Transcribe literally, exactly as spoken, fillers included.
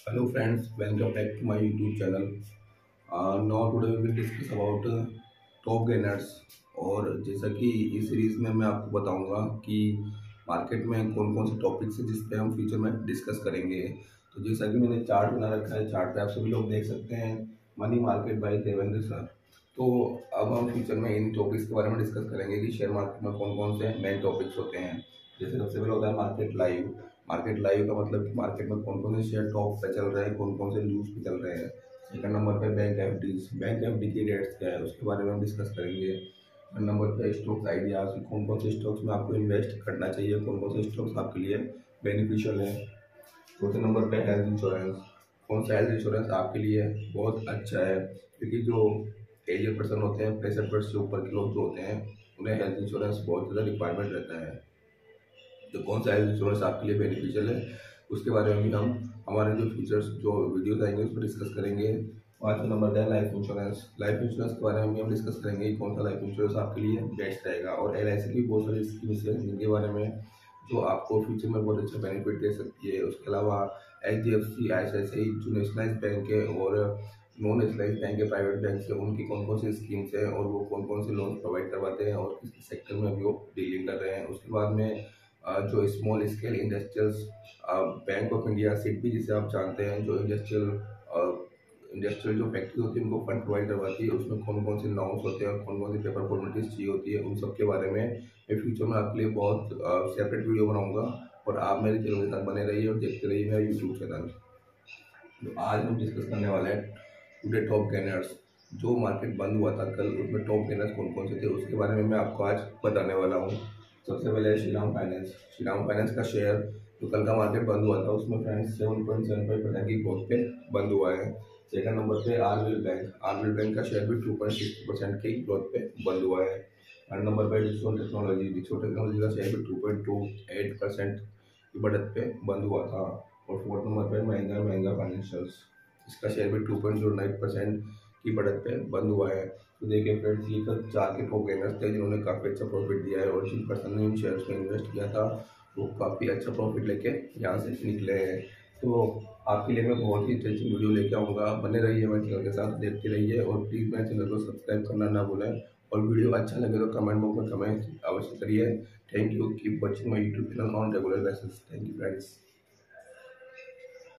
Hello friends, welcome back to my YouTube channel. Uh, now today we will discuss about uh, top gainers. और जैसा कि इस series में मैं आपको बताऊंगा कि मार्केट में कौन कौन से टॉपिक्स हैं जिस पे हम फ्यूचर में डिस्कस करेंगे। तो जैसा कि मैंने चार्ट बना रखा है, चार्ट पे आप सभी लोग देख सकते हैं money market by Devendra sir. तो अब हम फ्यूचर में इन टॉपिक्स के बारे में डिस्कस करेंगे कि शेयर मार्केट में कौन कौन से मेन टॉपिक्स होते हैं। जैसे सबसे पहले होता है मार्केट लाइव। मार्केट लाइव का मतलब कि मार्केट में कौन कौन से शेयर टॉप पे चल रहे हैं, कौन कौन से लूज पे चल रहे हैं। सेकंड नंबर पे bank FDs, bank F D की रेट्स क्या है उसके बारे में हम डिस्कस करेंगे। थर्ड नंबर पे स्टॉक्स आइडियाज, कौन कौन से स्टॉक्स में आपको इन्वेस्ट करना चाहिए, कौन कौन से स्टॉक्स आपके लिए बेनिफिशियल है। चौथे नंबर पे हेल्थ इंश्योरेंस, कौन सा हेल्थ इंश्योरेंस आपके लिए बहुत अच्छा है, क्योंकि जो एजेड पर्सन होते हैं, पैंसठ वर्ष से ऊपर के लोग जो होते हैं, उन्हें हेल्थ इंश्योरेंस बहुत ज़्यादा रिक्वायरमेंट रहता है। तो कौन सा हेल्थ इंश्योरेंस आपके लिए बेनिफिशियल है उसके बारे में भी हम हमारे जो फीचर्स जो वीडियोस आएंगे उस पर डिस्कस करेंगे। पाँचवा नंबर है लाइफ इंश्योरेंस। लाइफ इंश्योरेंस के बारे में भी हम डिस्कस करेंगे कि कौन सा लाइफ इंश्योरेंस आपके लिए बेस्ट रहेगा। और एल आई सी की बहुत सारी स्कीम्स हैं जिनके बारे में जो आपको फ्यूचर में बहुत अच्छा बेनिफिट दे सकती है। उसके अलावा H D F C, I C I C I जो नेशनलाइज बैंक है और नॉन नेशनलाइज बैंक है, प्राइवेट बैंक से, उनकी कौन कौन सी स्कीम्स हैं और वो कौन कौन से लोन प्रोवाइड करवाते हैं और किस सेक्टर में अभी वो डीलिंग कर रहे हैं। उसके बाद में अ, जो small scale industrials bank of India SIDBI जिसे आप जानते हैं, जो इंडस्ट्रियल इंडस्ट्रियल जो फैक्ट्री होती है उनको फंड प्रोवाइड करवाती है, उसमें कौन कौन से नॉर्म्स होते हैं और कौन कौन सी पेपर फॉर्मेलिटीज चाहिए होती है, उन सब के बारे में मैं फ्यूचर में आपके लिए बहुत सेपरेट वीडियो बनाऊंगा। और आप मेरे चैनल के साथ बने रहिए और देखते रहिए मेरा यूट्यूब चैनल। तो आज हम डिस्कस करने वाले हैं टुडे टॉप गेनर्स। जो मार्केट बंद हुआ था कल, उसमें टॉप गेनर्स कौन कौन से थे उसके बारे में मैं आपको आज बताने वाला हूँ। सबसे पहले है श्रीराम फाइनेंस। श्रीराम फाइनेंस का शेयर जो कल का मार्केट बंद हुआ था उसमें friends seven point seven five percent की ग्रोथ पे बंद हुआ है। सेकंड नंबर पे आरबीएल बैंक। आरबीएल बैंक का शेयर भी टू पॉइंट सिक्स परसेंट की ग्रोथ पे बंद हुआ है। थर्ड नंबर पे डिस्कॉन टेक्नोलॉजी। डिस्कॉन टेक्नोलॉजी का शेयर भी two point two eight percent की बढ़त पे बंद हुआ था। और फोर्थ नंबर पे महिंद्रा महिंद्रा फाइनेंशियल्स, इसका शेयर भी two point zero nine percent की बढ़त पे बंद हुआ है। तो देखिए फ्रेंड्स, ये कल चार के टॉप गेनर्स थे जिन्होंने काफ़ी अच्छा प्रॉफिट दिया है और जिन पर्सन ने इन शेयर्स में इन्वेस्ट किया था वो काफ़ी अच्छा प्रॉफिट लेके यहाँ से निकले हैं। तो आपके लिए मैं बहुत ही इंटरेस्टिंग वीडियो लेके आऊँगा, बने रहिए मेरे चैनल के साथ, देखते रहिए और प्लीज़ मेरे चैनल को सब्सक्राइब करना ना भूलें। और वीडियो अच्छा लगे तो कमेंट बॉक्स में कमेंट अवश्य करिए। Thank you, keep watching my YouTube channel on regular basis. Thank you friends.